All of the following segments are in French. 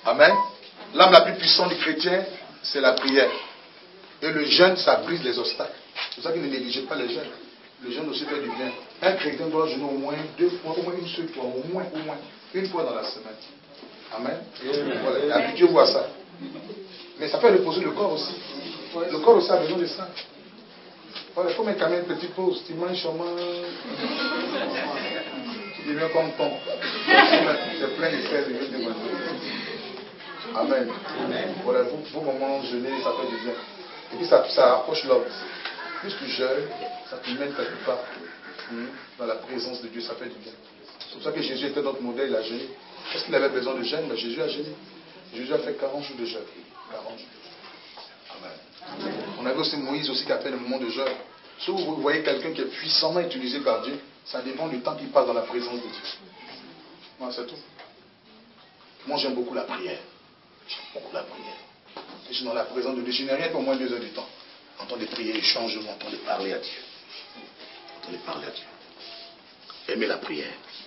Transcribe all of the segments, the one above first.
Amen. L'âme la plus puissante du chrétien, c'est la prière. Et le jeûne, ça brise les obstacles. C'est pour ça que ne négligez pas les jeûnes. Le jeûne aussi fait du bien. Un chrétien doit jeûner au moins 2 fois, au moins une seule fois, au moins une fois dans la semaine. Amen. Voilà. Habituez-vous à ça. Mais ça fait reposer le corps aussi. Le corps aussi a besoin de ça. Voilà, il faut mettre quand même une petite pause. Tu manges seulement. Tu deviens comme ton. C'est plein de fèves. Amen. Voilà, vos moments jeûner, ça fait du bien. Et puis ça rapproche l'homme. Plus tu jeûnes, ça te mène quelque part dans la présence de Dieu, ça fait du bien. C'est pour ça que Jésus était notre modèle, il a jeûné. Est-ce qu'il avait besoin de jeûne? Ben, Jésus a jeûné. Jésus a fait 40 jours de jeûne. 40 jours. Amen. On avait aussi Moïse aussi qui a fait le moment de jeûne. Si vous voyez quelqu'un qui est puissamment utilisé par Dieu, ça dépend du temps qu'il passe dans la présence de Dieu. Voilà, c'est tout. Moi j'aime beaucoup la prière. J'aime beaucoup la prière. Je suis dans la présence de Dieu. Je n'ai rien pour moins 2 heures du temps. Entendez prier, échanger, entendez parler à Dieu. Entendez parler à Dieu. Aimez la prière.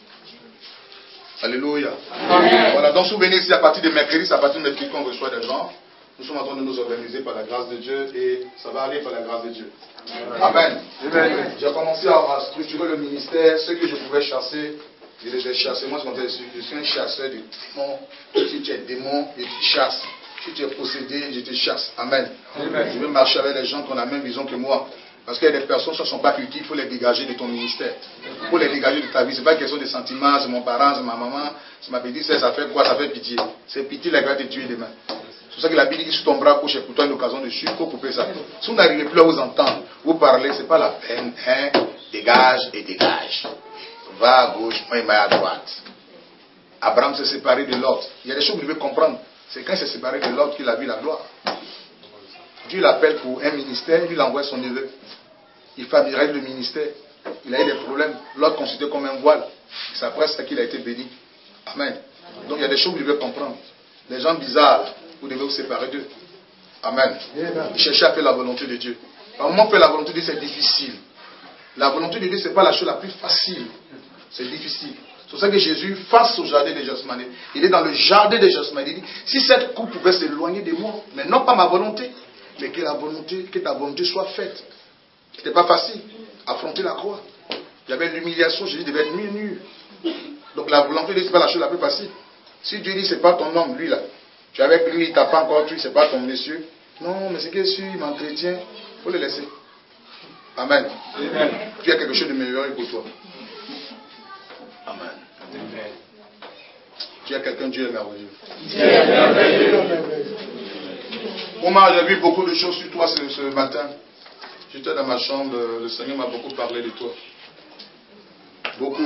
Alléluia. Amen. Voilà, donc souvenez-vous, à partir de mercredi, c'est à partir de mercredi qu'on reçoit des gens. Nous sommes en train de nous organiser par la grâce de Dieu et ça va aller par la grâce de Dieu. Amen. Amen. J'ai commencé à structurer le ministère. Ceux que je pouvais chasser, je les ai chassés. Moi, je suis un chasseur de démons. Si tu es démon, je te chasse. Si tu es possédé, je te chasse. Amen. Amen. Je veux marcher avec les gens qui ont la même vision que moi. Parce qu'il y a des personnes qui ne sont pas utiles, il faut les dégager de ton ministère. Il faut les dégager de ta vie. Ce n'est pas une question de sentiments, c'est mon parent, c'est ma maman, c'est ma petite sœur, ça fait quoi? Ça fait pitié. C'est pitié, la grâce de Dieu demain. C'est pour ça que la Bible dit que sur ton bras gauche est pour toi une occasion de suivre, il faut couper ça. Si vous n'arrivez plus à vous entendre, vous parlez, ce n'est pas la peine. Hein? Dégage et dégage. Va à gauche, moi il m'a à droite. Abraham s'est séparé de Lot. Il y a des choses que vous devez comprendre. C'est quand il s'est séparé de Lot qu'il a vu la gloire. Dieu l'appelle pour un ministère, lui il envoie son neveu. Il familiarise le ministère. Il a eu des problèmes. L'autre considéré comme un voile. C'est après ça qu'il a été béni. Amen. Donc il y a des choses que vous devez comprendre. Les gens bizarres, vous devez vous séparer d'eux. Amen. Cherchez à faire la volonté de Dieu. Par moment, faire la volonté de Dieu, c'est difficile. La volonté de Dieu, ce n'est pas la chose la plus facile. C'est difficile. C'est pour ça que Jésus, face au jardin de Gethsémani, il est dans le jardin de Gethsémani. Il dit, si cette coupe pouvait s'éloigner de moi, mais non pas ma volonté, mais que ta volonté soit faite. Ce n'était pas facile. Affronter la croix. Il y avait l'humiliation, Jésus devait être nu. Donc la volonté de Dieu, ce n'est pas la chose la plus facile. Si Dieu dit, ce n'est pas ton homme, lui là. Tu es avec lui, il t'a pas encore tué, ce n'est pas ton monsieur. Non, mais c'est que si il m'entretient, il faut le laisser. Amen. Amen. Tu as quelque chose de meilleur pour toi. Amen. Amen. Tu as quelqu'un, Dieu est merveilleux. Dieu est merveilleux. Omar, j'ai vu beaucoup de choses sur toi ce matin. J'étais dans ma chambre, le Seigneur m'a beaucoup parlé de toi. Beaucoup.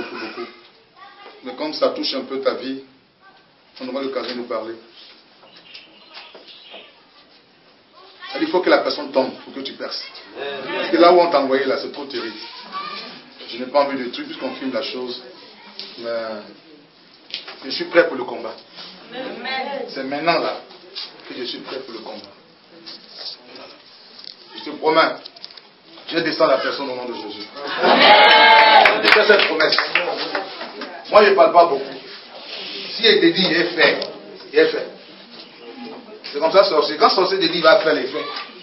Mais comme ça touche un peu ta vie, on aura l'occasion de nous parler. Il faut que la personne tombe pour que tu perces. Parce que là où on t'a envoyé, là, c'est trop terrible. Je n'ai pas envie de trucs puisqu'on filme la chose. Mais je suis prêt pour le combat. C'est maintenant là que je suis prêt pour le combat. Je te promets, je descends la personne au nom de Jésus. Je te fais cette promesse. Moi je ne parle pas beaucoup. Si il te dit, il est fait. Il est fait. C'est comme ça, sorcier. Quand sorcier te dit, il va faire les faits.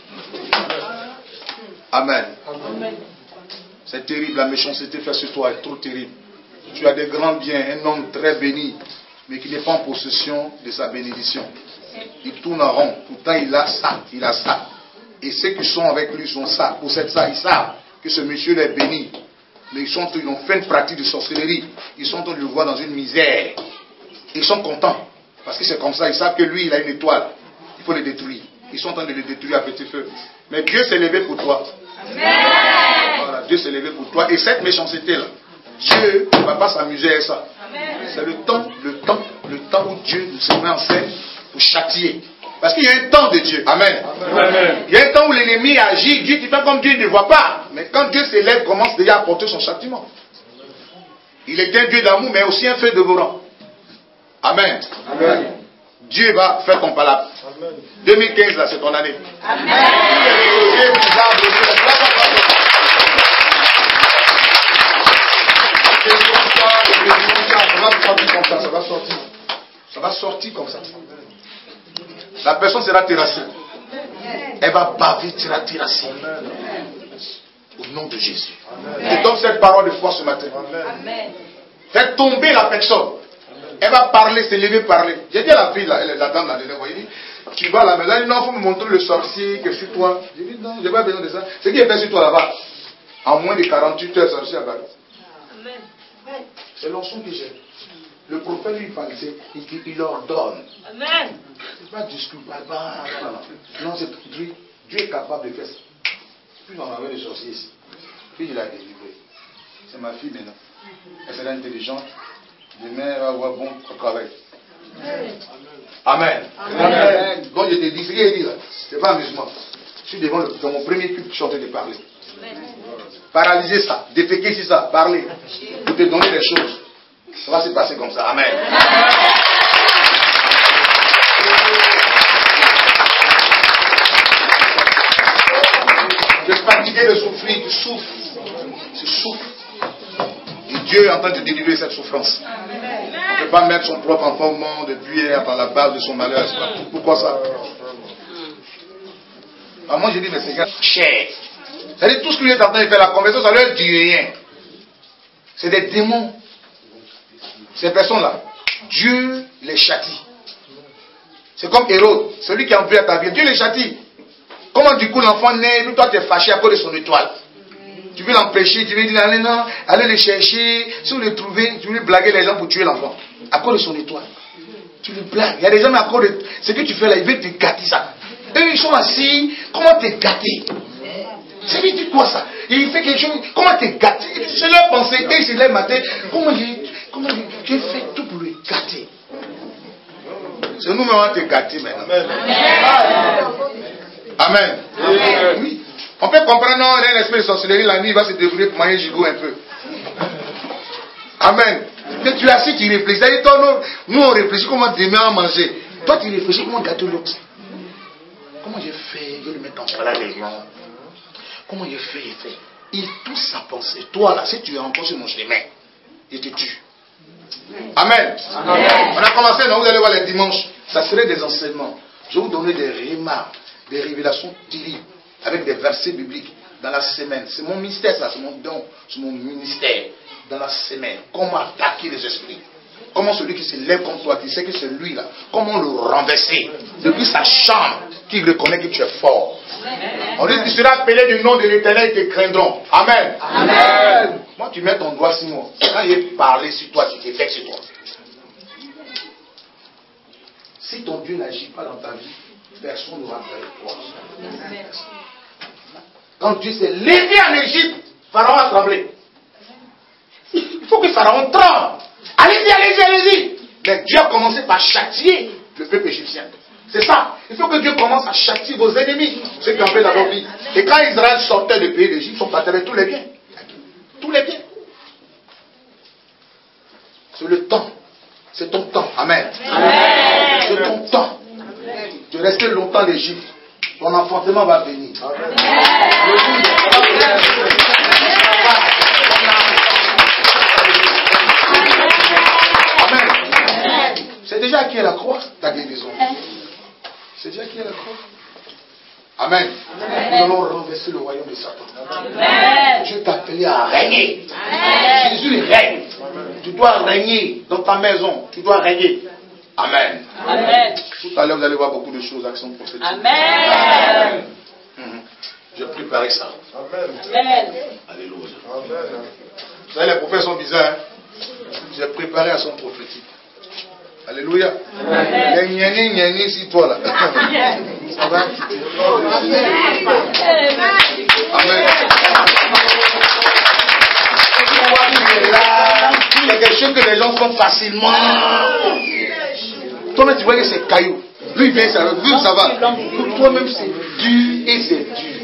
Amen. C'est terrible, la méchanceté faite sur toi est trop terrible. Tu as des grands biens, un homme très béni, mais qui n'est pas en possession de sa bénédiction. Il tourne en rond. Pourtant, il a ça. Et ceux qui sont avec lui sont ça, possèdent ça. Ils savent que ce monsieur est béni. Mais ils ont fait une pratique de sorcellerie. Ils sont en train de le voir dans une misère. Ils sont contents. Parce que c'est comme ça. Ils savent que lui, il a une étoile. Il faut le détruire. Ils sont en train de le détruire à petit feu. Mais Dieu s'est levé pour toi. Amen. Voilà, Dieu s'est levé pour toi. Et cette méchanceté-là, Dieu ne va pas s'amuser avec ça. C'est le temps où Dieu se met en scène pour châtier. Parce qu'il y a un temps de Dieu. Amen. Amen. Il y a un temps où l'ennemi agit. Dieu qui fait comme Dieu ne voit pas. Mais quand Dieu s'élève, commence déjà à porter son châtiment. Il est un Dieu d'amour, mais aussi un feu dévorant. Amen. Amen. Dieu va faire ton palabre. 2015, là, c'est ton année. Amen. Ça va sortir. Ça va sortir comme ça. La personne sera terrassée. Elle va baver, sera terrassée. Au nom de Jésus. Je donne cette parole de foi ce matin. Faites tomber la personne. Elle va parler, se lever, parler. J'ai dit à la fille, là, la dame là, vous voyez, tu vas à la maison, elle dit non, il faut me montrer le sorcier que sur toi. J'ai dit non, je n'ai pas besoin de ça. C'est qui est fait sur toi là-bas. En moins de 48 heures, le sorcier a barré. C'est l'onction que j'ai. Le prophète lui parle, il ordonne. Amen. C'est pas discours, non, c'est Dieu est capable de faire ça. Puis on avait des sorciers ici. Puis il a délivré. C'est ma fille maintenant. Elle sera intelligente. Demain, elle va avoir bon travail. Amen. Amen. Donc je te dis, ce qu'il dit là, c'est pas amusement. Je suis devant dans mon premier culte, je suis en train de parler. Paralyser ça, déféquer sur ça, parler. Pour te donner des choses. Ça va se passer comme ça. Amen. Tu es fatigué de souffrir, tu souffres. Tu souffres. Et Dieu est en train de délivrer cette souffrance. On ne peut pas mettre son propre enfant au monde depuis hier par la base de son malheur. Pourquoi ça? Alors moi j'ai dit, mais c'est gars, cher. C'est-à-dire tout ce que vous êtes en train de faire, la conversion, ça leur dit rien. C'est des démons. Ces personnes-là, Dieu les châtie. C'est comme Hérode, celui qui a envoyé à ta vie, Dieu les châtie. Comment du coup l'enfant naît, toi tu es fâché à cause de son étoile. Tu veux l'empêcher, tu veux dire allez non, allez le chercher, si vous le trouvez, tu veux blaguer les gens pour tuer l'enfant. À cause de son étoile. Tu le blagues. Il y a des gens à cause de ce que tu fais là, ils veulent te gâter ça. Eux ils sont assis, comment te gâter? C'est lui dit quoi ça? Il fait quelque chose, comment te gâter? C'est leur pensée, et ils se lèvent matin, comment j'ai fait tout pour le gâter? C'est nous-mêmes on va te gâter maintenant. Amen. Amen. Oui. On peut comprendre, non, il y a un esprit de sorcellerie, la nuit, il va se débrouiller pour manger gigot un peu. Amen. Mais tu es assis, tu réfléchis. Toi, nous, on réfléchit comment demain manger. Toi, tu réfléchis comment gâter l'autre. Comment j'ai fait? Je vais le mettre en place les gens. Comment j'ai fait? Il touche sa pensée. Toi, là, si tu es encore sur mon chemin, il te tue. Amen. Amen. On a commencé, non, vous allez voir les dimanches. Ça serait des enseignements. Je vais vous donner des remarques, des révélations terribles, avec des versets bibliques dans la semaine. C'est mon mystère, ça, c'est mon don, c'est mon ministère. Dans la semaine, comment attaquer les esprits. Comment celui qui se lève contre toi, qui sait que c'est lui là, comment le renverser. Depuis sa chambre, qui reconnaît que tu es fort. On dit que tu seras appelé du nom de l'Éternel et te craindront. Amen. Amen. Moi, tu mets ton doigt sur moi. Quand il est parlé sur toi, tu t'effectues sur toi. Si ton Dieu n'agit pas dans ta vie, personne n'aura peur de toi. Quand Dieu s'est levé en Égypte, Pharaon a tremblé. Il faut que Pharaon tremble. Allez-y, allez-y, allez-y. Mais Dieu a commencé par châtier le peuple égyptien. C'est ça. Il faut que Dieu commence à châtier vos ennemis, ceux qui ont fait la vie. Et quand Israël sortait du pays d'Égypte, ils sont partis avec tous les biens. Tous les biens. C'est le temps. C'est ton temps. Amen. Amen. C'est ton temps. Tu restes longtemps en Égypte. Ton enfantement va venir. Amen. C'est déjà acquis à la croix, ta guérison. C'est déjà acquis à la croix. Amen. Nous allons renverser le royaume de Satan. Amen. Dieu t'a appelé à régner. Amen. Jésus règne. Tu dois régner dans ta maison. Tu dois régner. Amen. Amen. Tout à l'heure, vous allez voir beaucoup de choses, actions prophétiques. Amen. J'ai préparé ça. Amen. Alléluia. Amen. Vous savez, les prophètes sont bizarres. J'ai préparé à son prophétique. Alléluia. Les gnanis si toi là. Ça va? Amen. Il y a quelque chose que les gens font facilement. Toi-même, tu vois que c'est caillou. Lui, il vient, ça va. Pour toi-même, c'est dur et c'est dur.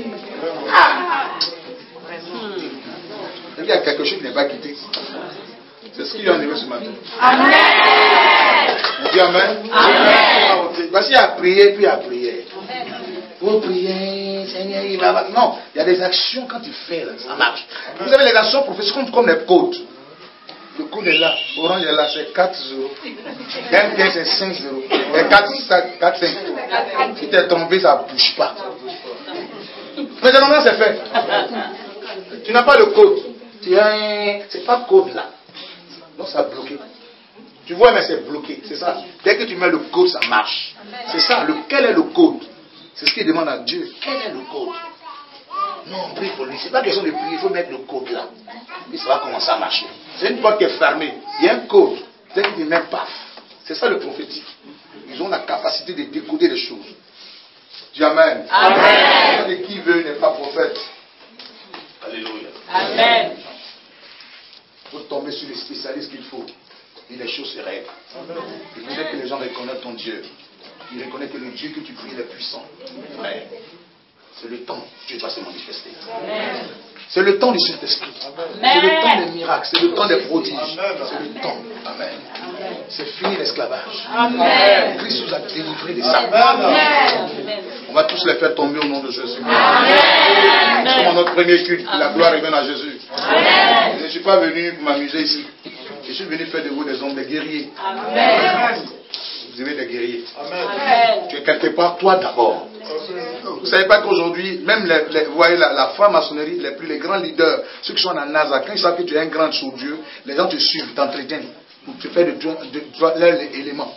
Il y a quelque chose qui n'est pas quitté. C'est ce qu'il a enlevé ce matin. Amen. On dit Amen. Amen. Parce qu'il y a prié, puis il y a prié. Vous priez, Seigneur, il va. Non, il y a des actions quand tu fais, là, ça marche. Vous avez les actions prophétiques comme les côtes. Le code est là. Orange est là, c'est 4 euros. MTN, c'est 5 euros. Et 4, 5. Si tu es trompé, ça ne bouge pas. Mais généralement, c'est fait. Tu n'as pas le code. C'est pas code là. Donc, ça a bloqué. Tu vois, mais c'est bloqué. C'est ça. Dès que tu mets le code, ça marche. C'est ça. Quel est le code? C'est ce qu'il demande à Dieu. Quel est le code? Non, on prie pour lui. C'est pas question de prier. Il faut mettre le code là. Et ça va commencer à marcher. C'est une porte qui est fermée. Il y a un code. Dès que tu mets paf. C'est ça le prophétique. Ils ont la capacité de décoder les choses. Dis Amen. Amen. Et qui veut n'est pas prophète. Alléluia. Amen. Il faut tomber sur les spécialistes qu'il faut. Et les choses se règlent. Il faudrait que les gens reconnaissent ton Dieu. Ils reconnaissent que le Dieu que tu pries est puissant. Amen. C'est le temps. Dieu doit se manifester. Amen. C'est le temps du Saint-Esprit. C'est le temps des miracles. C'est le temps des prodiges. C'est le temps. Amen. C'est fini l'esclavage. Christ nous a délivrés de ça. Amen. On va tous les faire tomber au nom de Jésus. Amen. Nous sommes en notre premier culte. La gloire revienne à Jésus. Amen. Je ne suis pas venu pour m'amuser ici. Je suis venu faire de vous des hommes, des guerriers. Amen. Vous avez des guerriers. Amen. Tu es quelque part, toi d'abord. Vous ne savez pas qu'aujourd'hui, même vous voyez la franc-maçonnerie, les grands leaders, ceux qui sont en NASA, quand ils savent que tu es un grand sur Dieu, les gens te suivent, t'entretiennent, pour te faire de toi l'élément.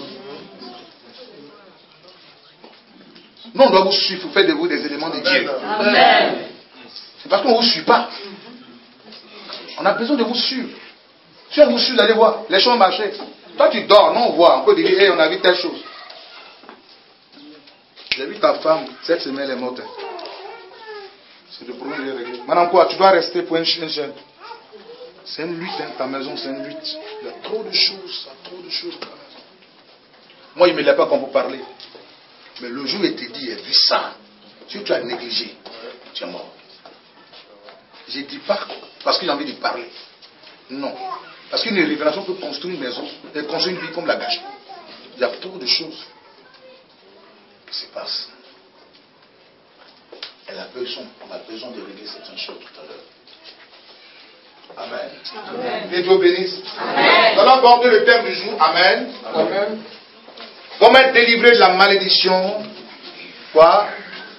Nous, on doit vous suivre pour faire de vous des éléments de Dieu. Amen. C'est parce qu'on ne vous suit pas. On a besoin de vous suivre. Si on vous suit, vous allez voir, les choses marchent. Toi, tu dors, non, on voit, on peut dire, hey, on a vu telle chose. J'ai vu ta femme, cette semaine, elle est morte. C'est le problème que j'ai réglé. Maintenant quoi, tu dois rester pour une chaîne. C'est une lutte, hein, ta maison, c'est une lutte. Il y a trop de choses, dans la maison. Moi, il ne me l'a pas qu'on peut parler. Mais le jour où il te dit, vu ça, si tu as négligé, tu es mort. Je ne dis pas parce que j'ai envie de parler. Non. Parce qu'une révélation peut construire une maison et construire une vie comme la gâche. Il y a trop de choses qui se passent. On a besoin de régler certaines choses tout à l'heure. Amen. Que Dieu bénisse. Amen. Nous allons aborder le thème du jour. Amen. Amen. Comment être délivré de la malédiction. Quoi?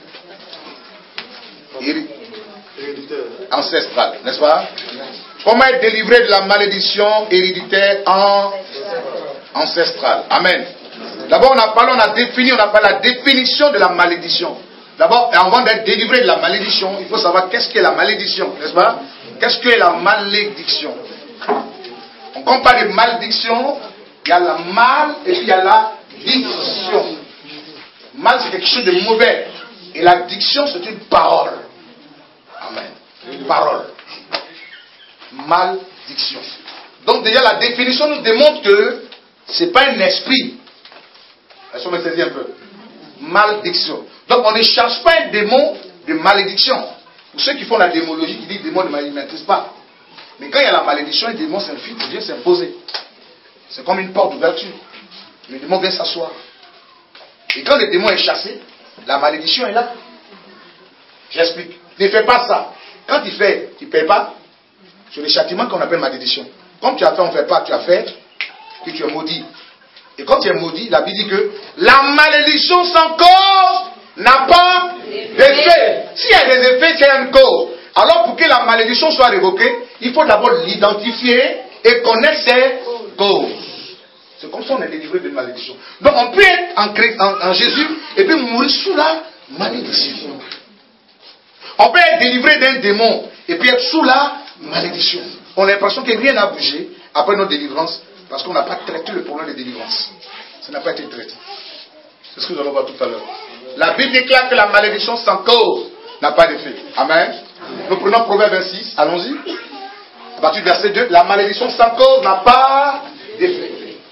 Ancestrale, n'est-ce pas? Comment être délivré de la malédiction héréditaire ancestrale. Amen. D'abord, on a défini la définition de la malédiction. D'abord, avant d'être délivré de la malédiction, il faut savoir qu'est-ce qu'est la malédiction, n'est-ce pas? Qu'est-ce qu'est la malédiction? On compare les malédictions, il y a la mal et puis il y a la diction. Mal, c'est quelque chose de mauvais. Et la diction, c'est une parole. Amen. Une parole. Malédiction. Donc déjà la définition nous démontre que ce n'est pas un esprit. Est-ce qu'on me saisit un peu? Malédiction. Donc on ne cherche pas un démon de malédiction. Pour ceux qui font la démologie, qui disent démon de malédiction, ils ne maîtrisent pas. Mais quand il y a la malédiction, le démon s'infiltre, il vient s'imposer. C'est comme une porte d'ouverture. Le démon vient s'asseoir. Et quand le démon est chassé, la malédiction est là. J'explique. Ne fais pas ça. Quand tu fais, tu ne payes pas. C'est le châtiment qu'on appelle malédiction. Comme tu as fait, on ne fait pas, tu as fait, puis tu es maudit. Et quand tu es maudit, la Bible dit que la malédiction sans cause n'a pas d'effet. S'il y a des effets, il y a une cause. Alors pour que la malédiction soit révoquée, il faut d'abord l'identifier et connaître ses causes. C'est comme ça qu'on est délivré d'une malédiction. Donc on peut être en Jésus et puis mourir sous la malédiction. On peut être délivré d'un démon et puis être sous la malédiction. On a l'impression que rien n'a bougé après notre délivrance parce qu'on n'a pas traité le problème de délivrance. Ça n'a pas été traité. C'est ce que nous allons voir tout à l'heure. La Bible déclare que la malédiction sans cause n'a pas d'effet. Amen. Nous prenons Proverbe 26. Allons-y. À partir du verset 2. La malédiction sans cause n'a pas d'effet.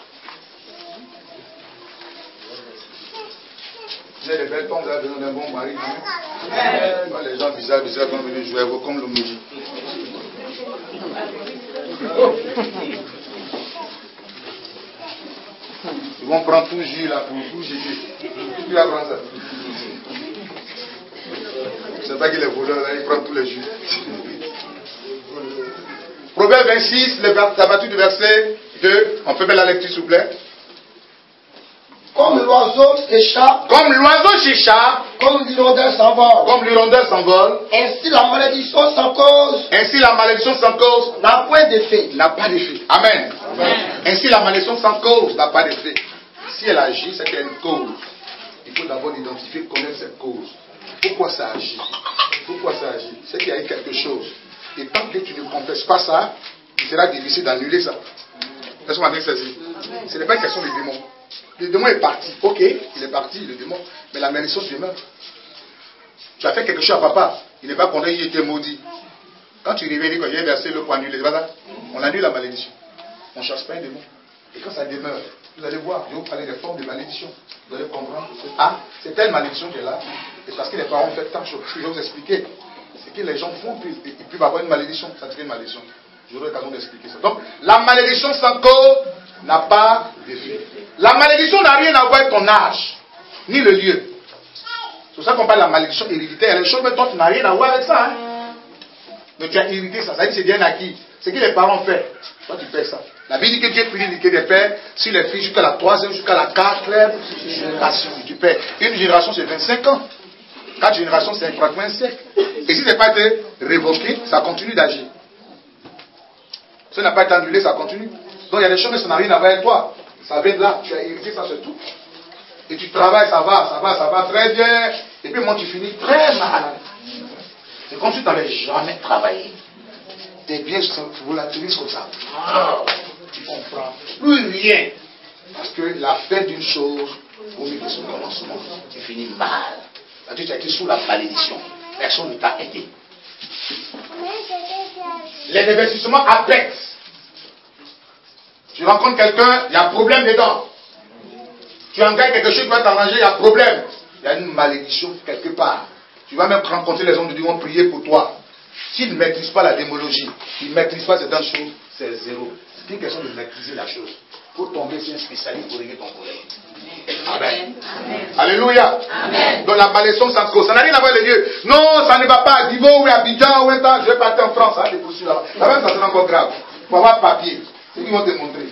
J'ai des belles pommes, vous avez besoin d'un bon mari. Les gens bizarres vont venir jouer comme le midi. Ils vont prendre tout le jus là pour tout jeter. Tu vas prendre ça. Je ne sais pas qu'il est voleur là, il prend tous les jus. Proverbe 26, à partir du verset 2. On peut mettre la lecture, s'il vous plaît. Comme l'oiseau s'échappe. Comme l'oiseau s'échappe. Comme l'hirondelle s'envole. Comme l'hirondelle s'envole. Ainsi la malédiction sans cause. Ainsi la malédiction sans cause. N'a point d'effet. N'a pas d'effet. Amen. Amen. Ainsi la malédiction sans cause n'a pas d'effet. Si elle agit, c'est qu'il y a une cause. Il faut d'abord identifier, connaître cette cause. Pourquoi ça agit? Pourquoi ça agit? C'est qu'il y a eu quelque chose. Et tant que tu ne confesses pas ça, il sera difficile d'annuler ça. Est-ce qu'on va bien saisir? Ce n'est pas une question des démons. Le démon est parti. Ok, il est parti, le démon. Mais la malédiction demeure. Tu as fait quelque chose à papa. Il n'est pas content, il était maudit. Quand tu reviens, quand il a versé le point annulé, on annule la malédiction. On ne cherche pas un démon. Et quand ça demeure, vous allez voir, je vais vous parler des formes de malédiction. Vous allez comprendre. Ah, c'est telle malédiction qui est là. Et parce que les parents ont fait tant de choses. Je vais vous expliquer. C'est que les gens font, puis ils peuvent avoir une malédiction. Ça devient une malédiction. J'aurai l'occasion d'expliquer ça. Donc, la malédiction sans cause n'a pas d'effet. La malédiction n'a rien à voir avec ton âge, ni le lieu. C'est pour ça qu'on parle de la malédiction héréditaire. Il y a des choses, mais toi, tu n'as rien à voir avec ça. Hein? Mais tu as hérité ça. Ça veut dire que c'est bien acquis. C'est que les parents font. Toi, tu fais ça. La Bible dit que Dieu punit l'iniquité des pères sur les filles jusqu'à la 3e, jusqu'à la 4e génération. Tu paies. Une génération, c'est 25 ans. 4 générations, c'est pratiquement un siècle. Et si ce n'est pas été révoqué, ça continue d'agir. Si ça n'a pas été annulé, ça continue. Donc il y a des choses, mais ça n'a rien à voir avec toi. Ça vient de là, tu as hérité ça, c'est tout. Et tu travailles, ça va très bien. Et puis moi, tu finis très mal. C'est comme si tu n'avais jamais travaillé. Tes biens se volatilisent comme ça. Tu comprends plus rien. Parce que la fin d'une chose, au milieu de son commencement, tu finis mal. Tu as été sous la malédiction. Personne ne t'a aidé. Les investissements affectent. Tu rencontres quelqu'un, il y a un problème dedans. Tu engages quelque chose qui va t'arranger, il y a un problème. Il y a une malédiction quelque part. Tu vas même rencontrer les hommes de Dieu, vont prier pour toi. S'ils ne maîtrisent pas la démologie, ils ne maîtrisent pas certaines choses, c'est zéro. C'est une question de maîtriser la chose. Il faut tomber sur un spécialiste pour régler ton problème. Amen. Amen. Alléluia. Amen. Donc la malédiction sans cause, ça n'a rien à voir avec les lieux. Non, ça ne va pas à Divo ou à Abidjan ou à je vais partir en France. Hein, là. Là-bas, ça sera encore grave. Il faut avoir papier. C'est ce qu'ils vont te montrer.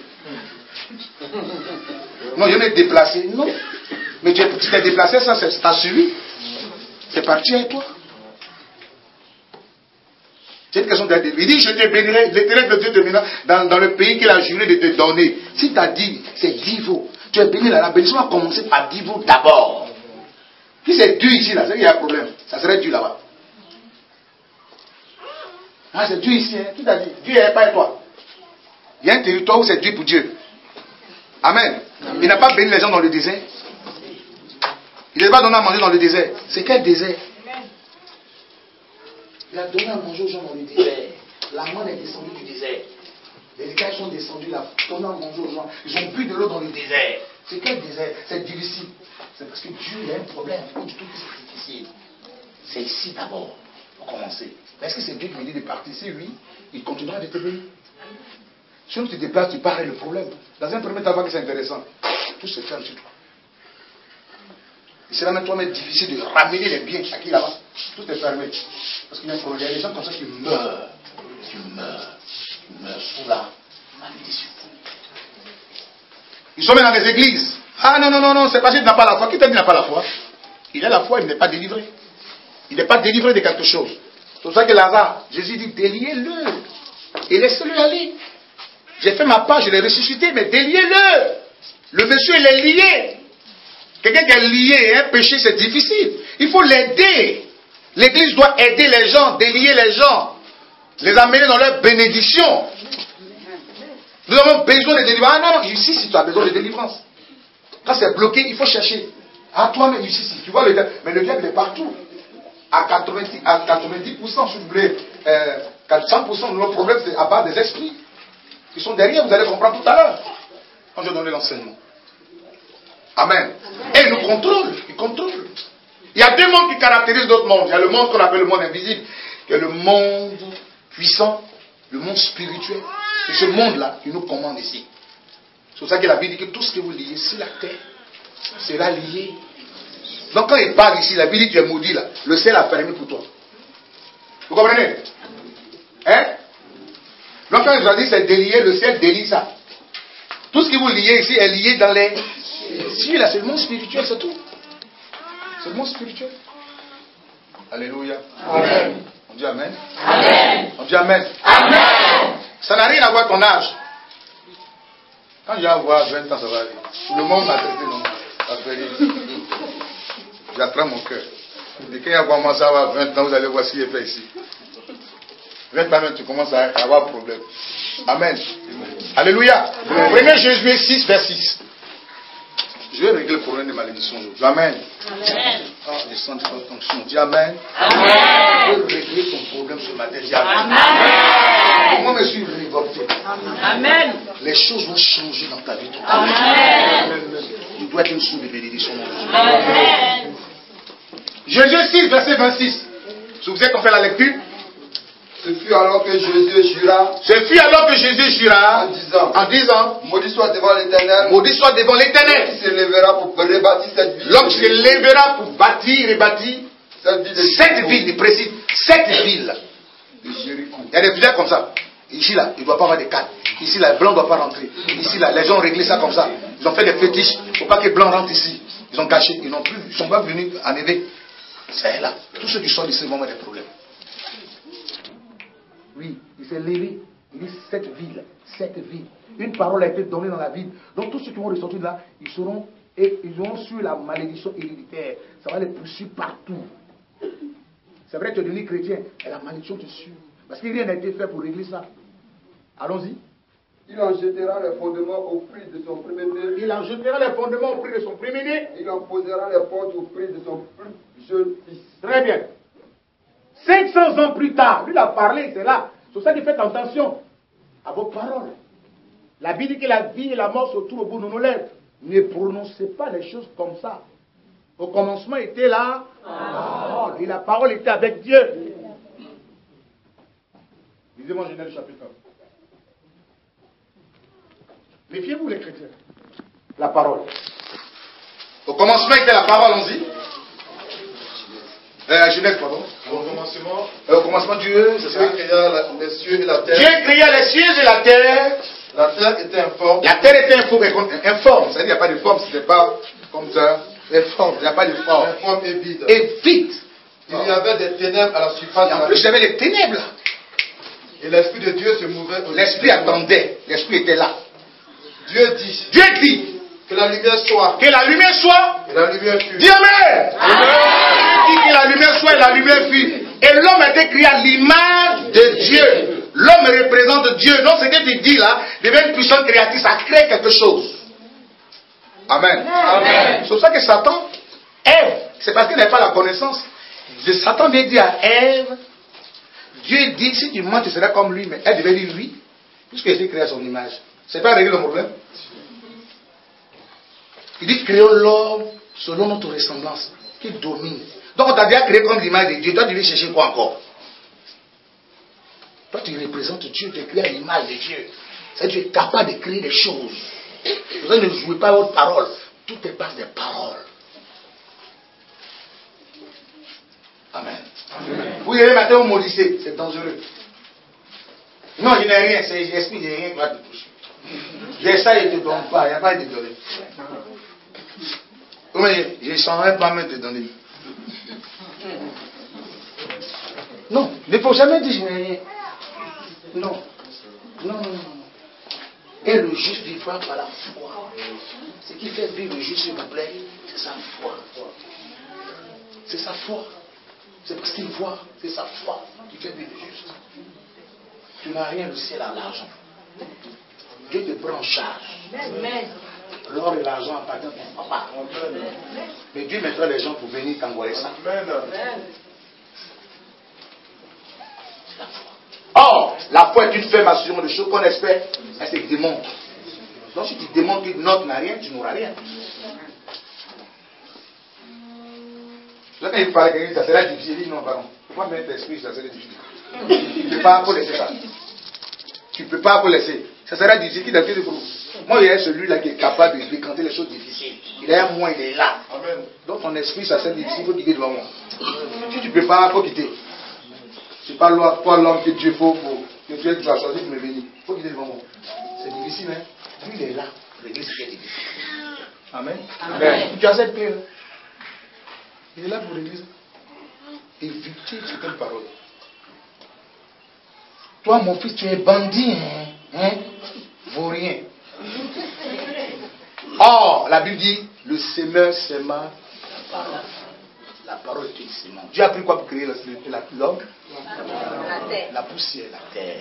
Non, je vais me déplacer. Non. Mais tu t'es déplacé, ça t'a suivi. C'est parti avec toi. C'est une question d'être. Il dit, je te bénirai, l'éternel de Dieu te bénira dans le pays qu'il a juré de te donner. Si tu as dit, c'est Divo. Tu es béni là, la bénédiction va commencer par Divo d'abord. Si c'est Dieu ici, là, c'est qu'il y a un problème. Ça serait Dieu là-bas. Ah, c'est Dieu ici, hein. Qui t'a dit? Dieu n'est pas avec toi. Il y a un territoire où c'est Dieu pour Dieu. Amen. Amen. Il n'a pas béni les gens dans le désert. Il n'a pas donné à manger dans le désert. C'est quel désert? Il a donné à manger aux gens dans le désert. La manne est descendue du désert. Les écailles sont descendues là. Donné à manger aux gens. Ils ont bu de l'eau dans le désert. C'est quel désert? C'est difficile. C'est parce que Dieu, il a un problème. Pas du tout que c'est difficile. C'est ici d'abord. Pour commencer. Est-ce que c'est Dieu qui me dit de partir? Si oui, il continuera de te bénir. Si on te déplace, tu pars et le problème. Dans un premier temps, que c'est intéressant. Tout se ferme sur toi. Il sera même toi-même difficile de ramener les biens à qui là-bas. Tout est fermé. Parce qu'il y a un problème. Il y a des gens comme ça qui meurent. Qui meurent sous la malédiction. Ils sont même dans les églises. Ah non, c'est parce qu'il n'a pas la foi. Qui t'a dit qu'il n'a pas la foi? Il a la foi, il n'est pas délivré. Il n'est pas délivré de quelque chose. C'est pour ça que Lazare, Jésus dit, déliez-le. Et laissez-le aller. J'ai fait ma part, je l'ai ressuscité, mais déliez-le. Le monsieur, il est lié. Quelqu'un qui est lié, un péché, c'est difficile. Il faut l'aider. L'église doit aider les gens, délier les gens, les amener dans leur bénédiction. Nous avons besoin de délivrance. Ah non, ici, si tu as besoin de délivrance. Quand c'est bloqué, il faut chercher. Ah, toi-même, ici, si tu vois le diable. Mais le diable est partout. À 90%, si vous voulez, 100% de nos problèmes, c'est à base des esprits. Ils sont derrière, vous allez comprendre tout à l'heure. Quand je vais donner l'enseignement. Amen. Et ils nous contrôlent. Ils contrôlent. Il y a deux mondes qui caractérisent d'autres mondes. Il y a le monde qu'on appelle le monde invisible, qui est le monde puissant, le monde spirituel. Et ce monde-là, il nous commande ici. C'est pour ça que la Bible dit que tout ce que vous liez sur la terre sera lié. Donc quand il parle ici, la Bible dit que tu es maudit là. Le ciel a fermé pour toi. Vous comprenez? Hein? Donc quand je dis c'est délié, le ciel délie ça. Tout ce que vous liez ici est lié dans les cieux, là, c'est le monde spirituel, c'est tout. C'est le monde spirituel. Alléluia. Amen. On dit Amen. Amen. On dit Amen. Amen. Ça n'a rien à voir avec ton âge. Quand j'ai avoir 20 ans, ça va aller. Le monde m'a traité, non. Ça fait rire. J'attrape mon cœur. Et quand il y a commencé à avoir 20 ans, vous allez voir ce qu'il est fait ici. 20 ans, tu commences à avoir problème. Amen. Alléluia. Prenez Jésus 6, vers 6. Je vais régler le problème de malédiction aujourd'hui. Amen. Amen. Oh, je sens votre tension. Dis Amen. Amen. Je vais régler ton problème ce matin. Dis Amen. Amen. Moi, je suis révolté. Amen. Les choses vont changer dans ta vie. Amen. Tu dois être une source de bénédiction. Amen. Jésus 6, verset 26. Si vous êtes en fait la lecture. Ce fut alors que Jésus jura. Ce fut alors que Jésus jura. En disant. Maudit soit devant l'Éternel. Maudit soit devant l'Éternel. Qui se lèvera pour rebâtir cette ville. L'homme se lèvera pour bâtir et bâtir. Cette ville, il précise. Cette ville. De Jéricho. Il y a des villes comme ça. Ici, là, il ne doit pas avoir de cadres. Ici, là, le blanc ne doit pas rentrer. Ici, là, les gens ont réglé ça comme ça. Ils ont fait des fétiches. Il ne faut pas que le blanc rentre ici. Ils ont caché. Ils ne sont pas venus en éveil. C'est là. Tous ceux qui sont ici vont avoir des problèmes. Oui, il s'est levé. Il dit cette ville. Une parole a été donnée dans la ville. Donc tous ceux qui vont ressortir de là, ils seront et ils auront su la malédiction héréditaire. Ça va les poursuivre partout. C'est vrai que tu es devenu chrétien, et la malédiction te suit. Parce que rien n'a été fait pour régler ça. Allons-y. Il en jettera les fondements au prix de son premier-né. Il en jettera les fondements au prix de son premier-né. Il en posera les portes au prix de son plus jeune fils. Très bien. 500 ans plus tard, lui il a parlé, c'est là. C'est pour ça qu'il fait attention à vos paroles. La Bible dit que la vie et la mort se trouvent au bout de nos lèvres. Ne prononcez pas les choses comme ça. Au commencement était la parole. Et la parole était avec Dieu. Lisez-moi Genèse chapitre 1. Méfiez-vous les chrétiens. La parole. Au commencement était la parole, on dit. Genèse, pardon. Au commencement, Dieu, c'est ça. Dieu créa les cieux et la terre. Dieu créa les cieux et la terre. La terre était informe. La terre était informe. C'est-à-dire qu'il n'y a pas de forme, c'était pas comme ça. Informe, il n'y a pas de forme. Informe et vide. Et vide. Il y avait des ténèbres à la surface. Et en plus, il y avait des ténèbres. Et l'Esprit de Dieu se mouvait. L'Esprit attendait. L'Esprit était là. Dieu dit. Dieu dit. Que la lumière soit. Que la lumière soit. Et la lumière fut. Dis Amen. Dit que la lumière soit et la lumière fut. Et l'homme a été créé à l'image de Dieu. L'homme représente Dieu. Donc ce que tu dis là, devient une puissance créatrice, ça crée quelque chose. Amen. Amen. C'est pour ça que Satan, Ève, c'est parce qu'il n'avait pas la connaissance. Satan vient dire à Ève, Dieu dit, si tu mens, tu seras comme lui. Mais elle devait dire oui, puisqu'elle s'est créée à son image. C'est pas régler le problème. Il dit, créons l'homme selon notre ressemblance, qui domine. Donc on t'a déjà créé comme l'image de Dieu. Toi, tu veux chercher quoi encore? Toi, tu représentes Dieu, tu es créé à l'image de Dieu. C'est-à-dire que tu es capable de créer des choses. Vous ne jouez pas votre parole. Tout est base des paroles. Amen. Vous allez matin au maudissez, c'est dangereux. Non, je n'ai rien, c'est l'esprit, je n'ai rien qui va te toucher. J'ai ça, il ne te donne pas, il n'y a pas de te donner. Oui, je ne saurais pas même te donner. Non, il ne faut jamais dire je n'ai rien. Non. Non. Et le juste vivra par la foi. Ce qui fait vivre le juste, s'il vous plaît, c'est sa foi. C'est sa foi. C'est parce qu'il voit, c'est sa foi qui fait vivre le juste. Tu n'as rien, le ciel à l'argent. Dieu te prend en charge. L'or et l'argent appartiennent à ton papa. Mais Dieu mettra les gens pour venir t'envoyer ça. Or, la foi est une ferme assurance de choses qu'on espère, elle se démontre. Donc si tu démontres que notre n'a rien, tu n'auras rien. Là, quand il parle à quelqu'un, ça sera difficile. Il dit non, pardon. Pourquoi mettre l'esprit, ça sera difficile. Tu ne peux pas laisser ça. Tu ne peux pas laisser. Ça sera difficile. Qui t'a fait de gros? Moi, il y a celui-là qui est capable de décanter les choses difficiles. Il est à moi, il est là. Amen. Donc ton esprit, ça sera difficile. Il faut quitter devant moi. Si tu ne peux pas, il faut quitter. C'est pas toi l'homme que Dieu faut pour que tu as choisi de me bénir. Il faut quitter devant moi. C'est difficile, hein? Lui, il est là. L'église, c'est difficile. Amen. Amen. Tu as cette paix. Il est là pour l'église. Évitez certaines paroles. Toi, mon fils, tu es bandit, hein? Vaurien. Or, la Bible dit, le semeur sème la parole. La parole est une semence. Dieu a pris quoi pour créer l'homme? La poussière, la terre.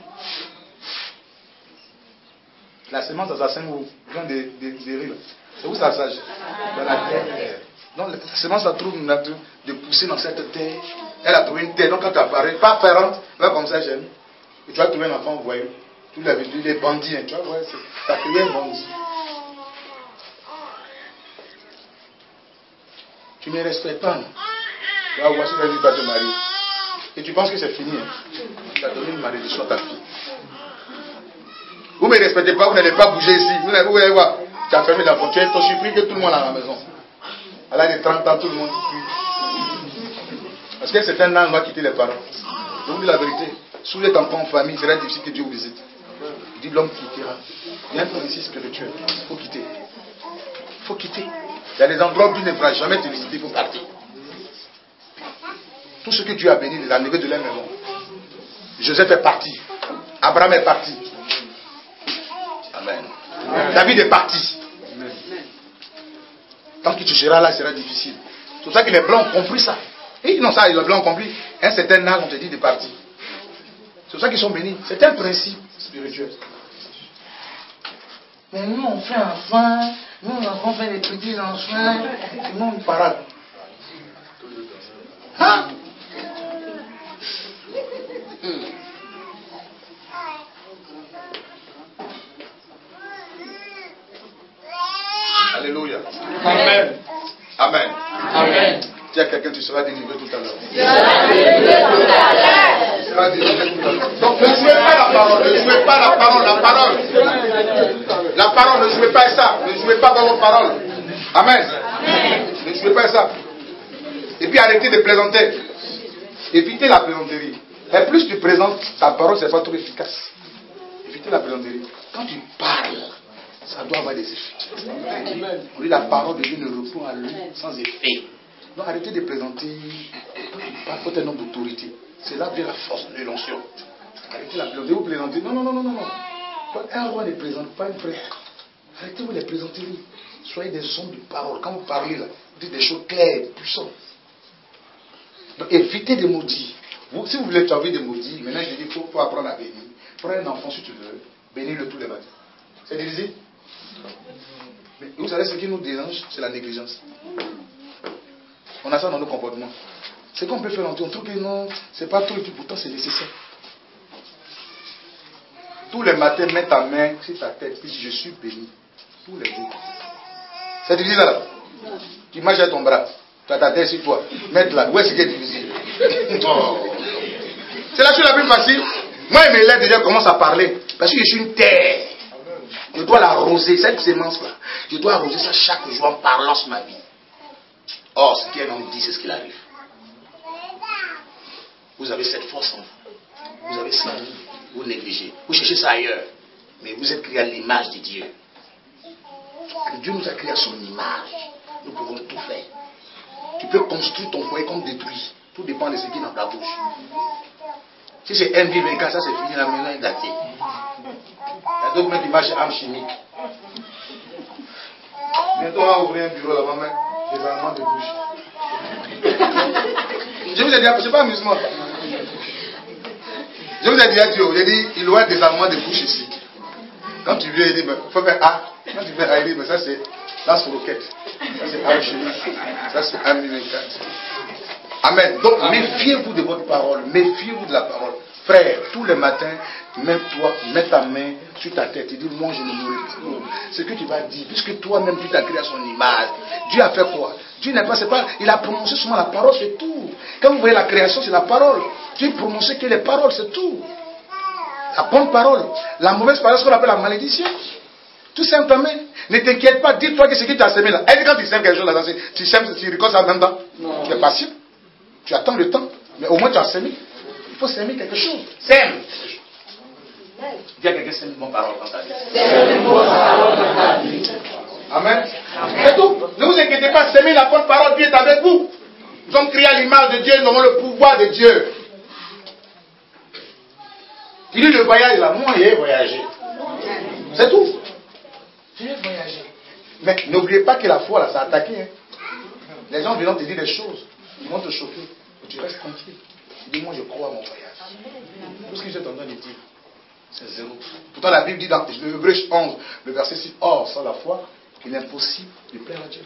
La semence, ça sème où? Dans des rives. C'est où ça s'agit? Dans la terre. Donc, la semence, ça trouve de pousser dans cette terre. Elle a trouvé une terre. Donc, quand tu apparais, pas ferrante, là, comme ça, j'aime. Et tu vas trouver un enfant, vous voyez. Tu l'as vu, il est bandit. Hein, tu vois, ouais, ça crée un bandit. Tu ne respectes pas. Tu vas voir si tu vas te marier. Et tu penses que c'est fini. Hein? Tu as donné une malédiction à ta fille. Vous ne me respectez pas, vous n'allez pas bouger ici. Vous allez voir. Tu as fermé la porte. Tu es surpris que tout le monde est à la maison. À l'âge de 30 ans, tout le monde. Parce que c'est un an, on va quitter les parents. Je vous dis la vérité. Si vous êtes enfant en famille, c'est difficile que Dieu vous visite. Il dit l'homme quittera. Il y a un point ici spirituel. Il faut quitter. Il faut quitter. Il y a des endroits où Dieu ne pourra jamais te visiter, il faut partir. Tout ce que Dieu a béni, les a enlevés de leur maison. Joseph est parti. Abraham est parti. Amen. David est parti. Tant que tu seras là, il sera difficile. C'est pour ça que les blancs ont compris ça. Et non, ça, les blancs ont compris. Un certain âge, on te dit de partir. C'est pour ça qu'ils sont bénis. C'est un principe spirituel. Mais nous, on fait enfant. Nous, on fait des petits enfants. Tout le monde parade. Hein? Alléluia. Amen. Amen. Amen. Dis à quelqu'un, tu seras délivré tout à l'heure. Tu seras délivré tout à l'heure. Donc ne jouez pas la parole, ne jouez pas la parole, la parole. La parole, ne jouez pas ça. Ne jouez pas dans vos paroles. Amen. Ne jouez pas ça. Et puis arrêtez de plaisanter. Évitez la plaisanterie. Et plus tu présentes ta parole, c'est pas trop efficace. Évitez la plaisanterie. Quand tu parles, ça doit avoir des effets. Oui, la parole de Dieu ne répond à lui sans effet. Donc arrêtez de plaisanter. Pas faut un homme d'autorité. C'est là vient la force de l'onction. Arrêtez la plaisanterie. Vous plaisantez. Non, non, non, non, non. Un roi ne présente pas une frère. Arrêtez-vous les plaisanteries. Soyez des hommes de parole. Quand vous parlez là, vous dites des choses claires, puissantes. Donc évitez de maudire. Vous, si vous voulez trouver des maudits, maintenant je dis il faut apprendre à bénir. Prends un enfant si tu veux, bénis-le tous les matins. C'est difficile. Mais vous savez ce qui nous dérange, c'est la négligence. On a ça dans nos comportements. C'est qu'on peut faire on trouve que non, c'est pas trop, et puis pourtant c'est nécessaire. Tous les matins, mets ta main sur ta tête, puis je suis béni. Tous les jours. C'est difficile là. Tu marches à ton bras. Tu as ta tête sur toi. Mets là. Où est-ce qui est difficile? Oh. C'est la chose la plus facile. Moi, il me lève déjà, commence à parler. Parce que je suis une terre. Je dois l'arroser, cette semence-là. Je dois arroser ça chaque jour en parlant sur ma vie. Or, ce qu'un homme dit, c'est ce qu'il arrive. Vous avez cette force en vous. Vous avez ça, vous négligez. Vous cherchez ça ailleurs. Mais vous êtes créé à l'image de Dieu. Dieu nous a créé à son image. Nous pouvons tout faire. Tu peux construire ton foyer comme détruire. Tout dépend de ce qui est dans ta bouche. Si c'est MV24, ça c'est fini, la maison est datée. Il y a d'autres mecs qui marchent armes chimiques. Bientôt on va ouvrir un bureau là-bas, mais des allemands de bouche. Je vous ai dit, c'est pas amusement. Je vous ai dit à Dieu, j'ai dit, il doit y avoir des allemands de bouche ici. Quand tu viens, il dit, il faut faire A. Quand tu fais A, il dit, mais ça c'est lance-roquette. Ça c'est armes chimiques. Ça c'est MV24. Amen. Donc, méfiez-vous de votre parole. Méfiez-vous de la parole. Frère, tous les matins, mets ta main sur ta tête et dis, moi je ne mourrai plus. Ce que tu vas dire, puisque toi-même tu t'as créé à son image. Dieu a fait quoi? Dieu n'est pas, c'est pas, il a prononcé seulement la parole, c'est tout. Quand vous voyez la création, c'est la parole. Dieu prononçait que les paroles, c'est tout. La bonne parole. La mauvaise parole, c'est ce qu'on appelle la malédiction. Tout simplement. Ne t'inquiète pas, dis-toi que ce que tu as semé là. Et quand tu sèmes quelque chose là, tu sèmes, tu récoltes ça en même temps. C'est facile. Tu attends le temps, mais au moins tu as semé. Il faut s'aimer quelque chose. Sème. Dis à quelqu'un, c'est une bonne parole dans ta vie. C'est une bonne parole dans ta vie. Amen. C'est tout. Ne vous inquiétez pas, s'aimer la bonne parole, Dieu est avec vous. Nous sommes créés à l'image de Dieu, nous avons le pouvoir de Dieu. Tu dis le voyage là, moi j'ai voyagé. C'est tout. J'ai voyagé. Mais n'oubliez pas que la foi là, ça a attaqué. Hein. Les gens viennent te dire des choses, ils vont te choquer. Tu restes tranquille. Tu dis, moi je crois à mon voyage. Tout ce que j'ai en train de dire, c'est zéro. Pourtant la Bible dit dans Hébreux 11, le verset 6, or sans la foi, il est impossible de plaire à Dieu.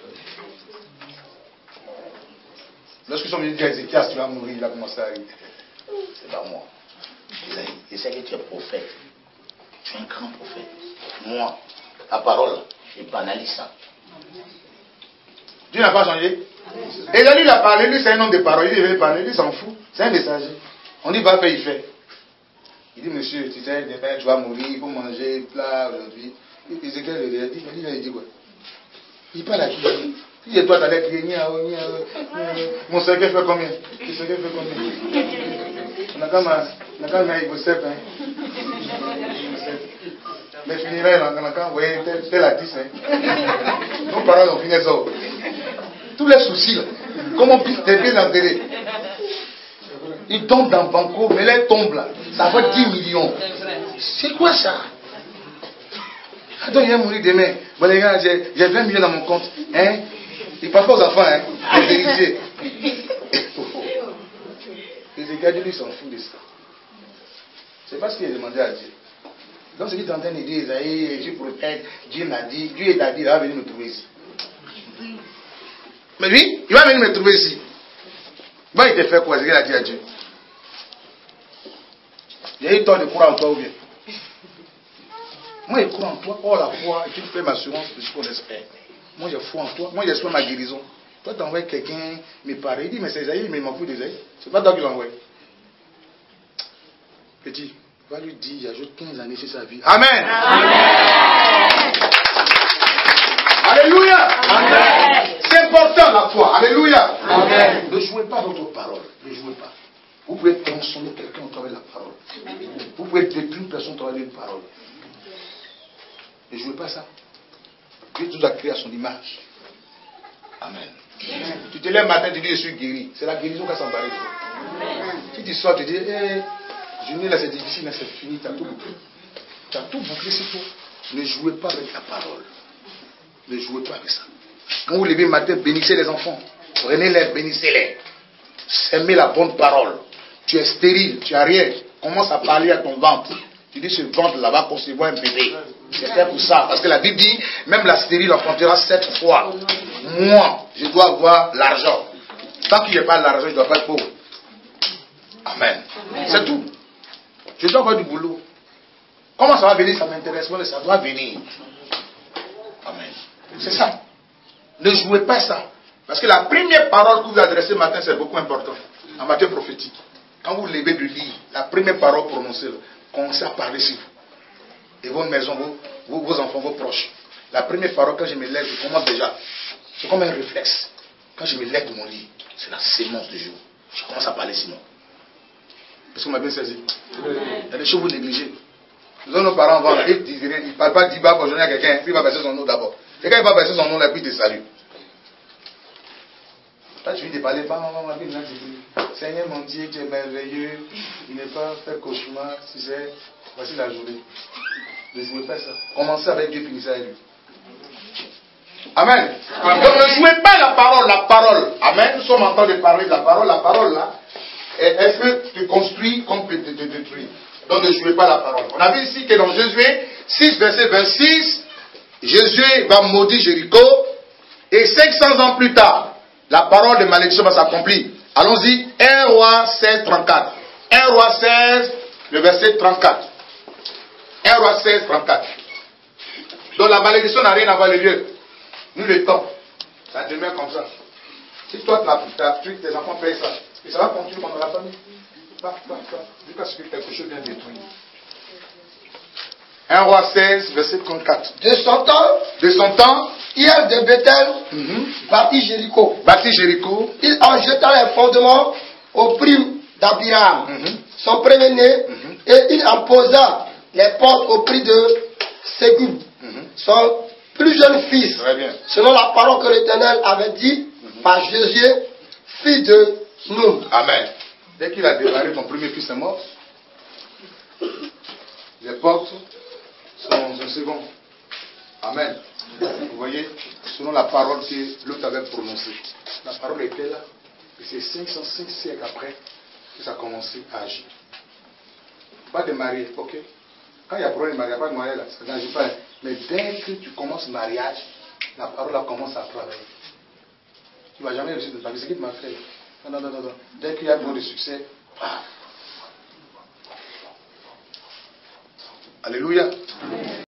Lorsqu'ils sont venus dire à Ézéchias, tu vas mourir, il a commencé à rire. C'est pas moi. Je sais que tu es prophète. Tu es un grand prophète. Moi, la parole, je banalise ça. Dieu n'a pas changé. Et là, lui, il a parlé, lui, c'est un homme de parole. Il veut parler, lui, il s'en fout. C'est un messager. On dit, va faire, il fait. Il dit, monsieur, tu sais, demain, tu vas mourir, il faut manger plat aujourd'hui. Ézéchiel lui a dit, mais lui, il a dit quoi? Il parle à qui? Il dit, toi, tu allais crier, mon cercueil fait combien? Le cercueil fait combien? On a quand même un Igosef, hein. Mais finirait, on a quand même envoyé tel à 10, hein. Nos parents ont fini ça. Tous les soucis, là. Comment puisse tes pieds enterrés? Ils tombent dans Banco, mais là, ils tombent là. Ça vaut 10 millions. C'est quoi ça? Attends, il va mourir demain. Bon, les gars, j'ai 20 millions dans mon compte. Hein? Ils ne parlent pas aux enfants, hein? Les héritiers. Les égadiers, lui, s'en foutent de ça. C'est pas ce qu'il a demandé à Dieu. Donc, ce qu'il est en train de dire, Isaïe, Dieu prophète, Dieu m'a dit, Dieu t'a dit, il va venir me trouver ici. Mais lui, il va venir me trouver ici. Bon, il te fait quoi? C'est ce qu'il a dit à Dieu. J'ai eu tort de croire en toi ou bien? Moi, je crois en toi. Oh, la foi est une ferme assurance de ce qu'on espère. Moi, je foi en toi. Moi, j'espère ma guérison. Toi, tu envoies quelqu'un me parler. Il dit, mais c'est Isaïe, mais il m'en fout d'Isaïe. C'est pas toi qui l'envoie. Petit, va lui dire, j'ajoute 15 années sur sa vie. Amen. Amen. Alléluia. Amen. C'est important la foi. Alléluia. Amen. Ne jouez pas votre parole. Ne jouez pas. Vous pouvez transformer quelqu'un au travers de la parole. Vous pouvez détruire une personne au travers d'une parole. Ne jouez pas ça. Dieu nous a créé à son image. Amen. Tu te lèves le matin, tu dis je suis guéri. C'est la guérison qui a s'embarré de toi. Si tu sors, tu dis journée là c'est difficile, mais c'est fini, tu as tout bouclé. Tu as tout bouclé, c'est tout. Ne jouez pas avec la parole. Ne jouez pas avec ça. Quand vous levez le matin, bénissez les enfants. Prenez-les, bénissez-les. Aimez la bonne parole. Tu es stérile, tu n'as rien. Commence à parler à ton ventre. Tu dis ce ventre là va concevoir un bébé. C'est fait pour ça. Parce que la Bible dit, même la stérile enfantera 7 fois. Moi, je dois avoir l'argent. Tant qu'il n'y a pas l'argent, je ne dois pas être pauvre. Amen. C'est tout. Je dois avoir du boulot. Comment ça va venir, ça m'intéresse, mais ça doit venir. Amen. C'est ça. Ne jouez pas ça. Parce que la première parole que vous adressez ce matin, c'est beaucoup important. En matière prophétique. Quand vous levez du lit, la première parole prononcée, commencez à parler sur vous. Et votre maison, vos enfants, vos proches. La première parole, quand je me lève, je commence déjà. C'est comme un réflexe. Quand je me lève de mon lit, c'est la sémence du jour. Je commence à parler sinon. Est-ce qu'on m'a bien saisi? Il y a des choses que vous négligez. Nos parents vont là, ils disent rien, ils ne parlent pas 10 bas pour donner à quelqu'un, puis il va passer son nom d'abord. Et quand il va passer son nom là, puis il te salue. Là, tu viens de parler, Seigneur mon Dieu, tu es merveilleux, il n'est pas fait cauchemar, tu sais, voici la journée. Ne jouez pas ça. Commencez avec Dieu, finissez avec lui. Amen. Donc ne jouez pas la parole. Amen. Nous sommes en train de parler de la parole là, elle peut te construire comme peut te détruire. Donc ne jouez pas la parole. On a vu ici que dans Josué 6, verset 26, Josué va maudire Jéricho, et 500 ans plus tard, la parole de malédiction va s'accomplir. Allons-y, 1 Roi 16, 34. 1 Roi 16, le verset 34. 1 Roi 16, 34. Donc la malédiction n'a rien à voir le lieu. Nous le temps. Ça demeure comme ça. Si toi, tes enfants payent ça, et ça va continuer pendant la famille. Jusqu'à ce que quelque chose vienne détruire. 1 Roi 16, verset 34. De son temps, Hiel de Bethel bâtit Jéricho. Il en jeta les fondements au prix d'Abiram, son premier-né, et il en posa les portes au prix de Ségub. Son plus jeune fils, selon la parole que l'Éternel avait dit par Jésus, fils de Noun. Amen. Dès qu'il a démarré, ton premier fils est mort. Les portes sont un second. Amen. Vous voyez, selon la parole que l'autre avait prononcée. La parole était là. Et c'est 505 siècles après que ça a commencé à agir. Pas de marier, ok. Quand il y a problème de mariage, pas de mariage là, ça n'agit pas. Mais dès que tu commences le mariage, la parole là commence à travailler. Tu ne vas jamais réussir de ta vie. C'est ce qui m'a fait. Non. Dès qu'il y a beaucoup de succès, paf. Alléluia.